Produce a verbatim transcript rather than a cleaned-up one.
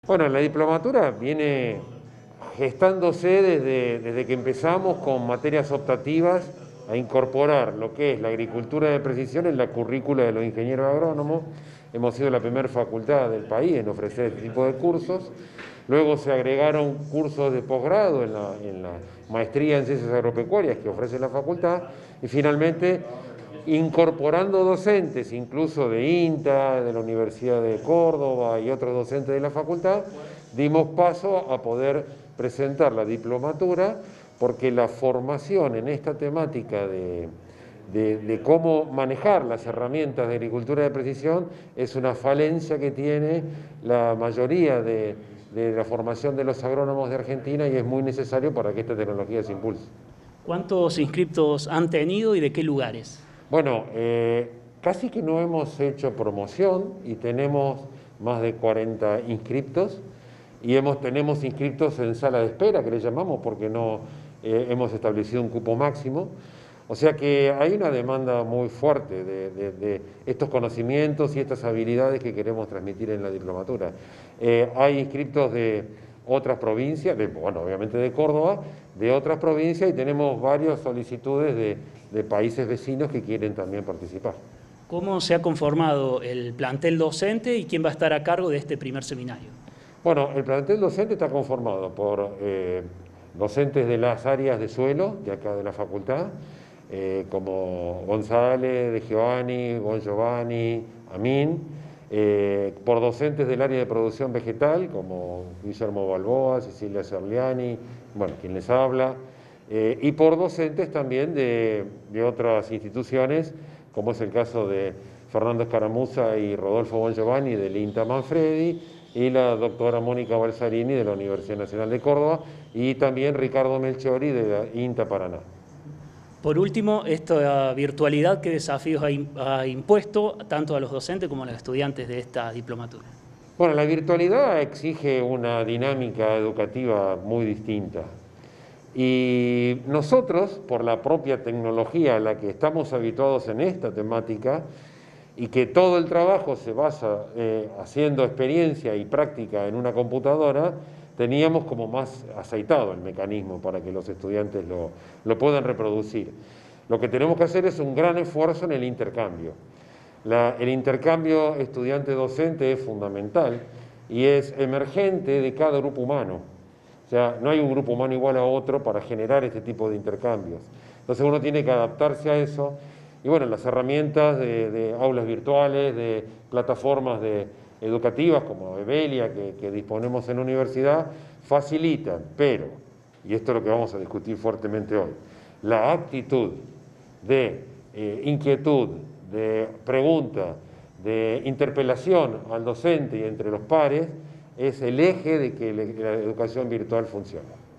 Bueno, la diplomatura viene gestándose desde, desde que empezamos con materias optativas a incorporar lo que es la agricultura de precisión en la currícula de los ingenieros agrónomos. Hemos sido la primera facultad del país en ofrecer este tipo de cursos. Luego se agregaron cursos de posgrado en la, en la maestría en ciencias agropecuarias que ofrece la facultad. Y finalmente, incorporando docentes, incluso de INTA, de la Universidad de Córdoba y otros docentes de la facultad, dimos paso a poder presentar la diplomatura, porque la formación en esta temática de, de, de cómo manejar las herramientas de agricultura de precisión es una falencia que tiene la mayoría de, de la formación de los agrónomos de Argentina, y es muy necesario para que esta tecnología se impulse. ¿Cuántos inscriptos han tenido y de qué lugares? Bueno, eh, casi que no hemos hecho promoción y tenemos más de cuarenta inscriptos, y hemos, tenemos inscriptos en sala de espera, que le llamamos, porque no eh, hemos establecido un cupo máximo. O sea que hay una demanda muy fuerte de, de, de estos conocimientos y estas habilidades que queremos transmitir en la diplomatura. Eh, hay inscriptos de otras provincias, de, bueno, obviamente de Córdoba, de otras provincias, y tenemos varias solicitudes de, de países vecinos que quieren también participar. ¿Cómo se ha conformado el plantel docente y quién va a estar a cargo de este primer seminario? Bueno, el plantel docente está conformado por eh, docentes de las áreas de suelo, de acá de la facultad, eh, como González, De Giovanni, Bon Giovanni, Amin, eh, por docentes del área de producción vegetal, como Guillermo Balboa, Cecilia Serliani, bueno, quien les habla, eh, y por docentes también de, de otras instituciones, como es el caso de Fernando Escaramuza y Rodolfo Bon Giovanni del INTA Manfredi, y la doctora Mónica Balsarini de la Universidad Nacional de Córdoba, y también Ricardo Melchiori de la INTA Paraná. Por último, esta virtualidad, ¿qué desafíos ha impuesto tanto a los docentes como a los estudiantes de esta diplomatura? Bueno, la virtualidad exige una dinámica educativa muy distinta. Y nosotros, por la propia tecnología a la que estamos habituados en esta temática, y que todo el trabajo se basa eh, haciendo experiencia y práctica en una computadora, teníamos como más aceitado el mecanismo para que los estudiantes lo, lo puedan reproducir. Lo que tenemos que hacer es un gran esfuerzo en el intercambio. La, el intercambio estudiante-docente es fundamental y es emergente de cada grupo humano. O sea, no hay un grupo humano igual a otro para generar este tipo de intercambios. Entonces uno tiene que adaptarse a eso. Y bueno, las herramientas de, de aulas virtuales, de plataformas de, educativas como Evelia, que, que disponemos en la universidad, facilitan, pero, y esto es lo que vamos a discutir fuertemente hoy, la actitud de eh, inquietud, de pregunta, de interpelación al docente y entre los pares, es el eje de que la educación virtual funcione.